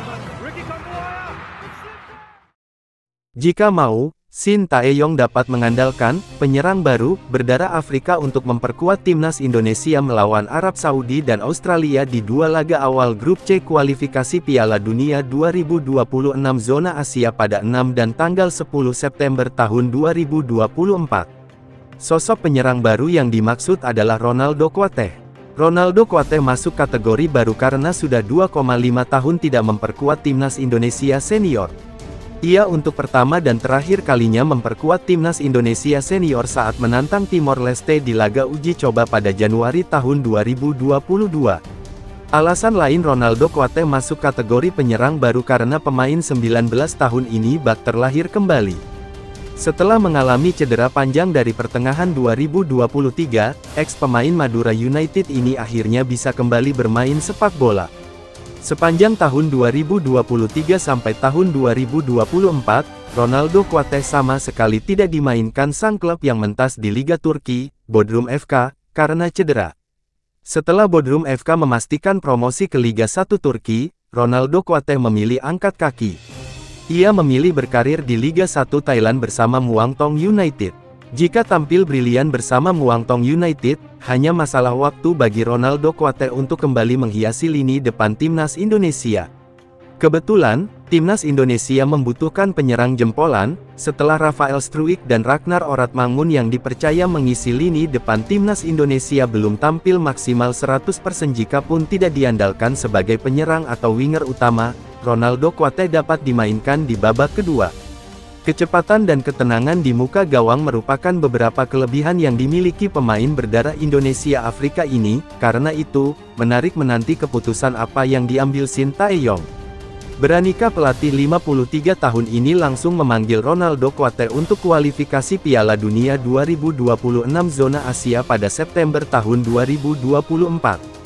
Jika mau, Shin Tae-yong dapat mengandalkan penyerang baru berdarah Afrika untuk memperkuat timnas Indonesia melawan Arab Saudi dan Australia di dua laga awal grup C kualifikasi Piala Dunia 2026 zona Asia pada 6 dan tanggal 10 September tahun 2024. Sosok penyerang baru yang dimaksud adalah Ronaldo Kuateh. Ronaldo Kuateh masuk kategori baru karena sudah 2,5 tahun tidak memperkuat timnas Indonesia senior. Ia untuk pertama dan terakhir kalinya memperkuat timnas Indonesia senior saat menantang Timor Leste di laga uji coba pada Januari tahun 2022. Alasan lain Ronaldo Kuateh masuk kategori penyerang baru karena pemain 19 tahun ini bak terlahir kembali. Setelah mengalami cedera panjang dari pertengahan 2023, ex-pemain Madura United ini akhirnya bisa kembali bermain sepak bola. Sepanjang tahun 2023 sampai tahun 2024, Ronaldo Kuateh sama sekali tidak dimainkan sang klub yang mentas di Liga Turki, Bodrum FK, karena cedera. Setelah Bodrum FK memastikan promosi ke Liga 1 Turki, Ronaldo Kuateh memilih angkat kaki. Ia memilih berkarir di Liga 1 Thailand bersama Muangthong United. Jika tampil brilian bersama Muangthong United, hanya masalah waktu bagi Ronaldo Kuateh untuk kembali menghiasi lini depan timnas Indonesia. Kebetulan, timnas Indonesia membutuhkan penyerang jempolan, setelah Rafael Struijk dan Ragnar Oratmangun yang dipercaya mengisi lini depan timnas Indonesia belum tampil maksimal 100% jika pun tidak diandalkan sebagai penyerang atau winger utama, Ronaldo Kuateh dapat dimainkan di babak kedua. Kecepatan dan ketenangan di muka gawang merupakan beberapa kelebihan yang dimiliki pemain berdarah Indonesia Afrika ini, karena itu, menarik menanti keputusan apa yang diambil Shin Tae-yong. Beranikah pelatih 53 tahun ini langsung memanggil Ronaldo Kuateh untuk kualifikasi Piala Dunia 2026 zona Asia pada September tahun 2024?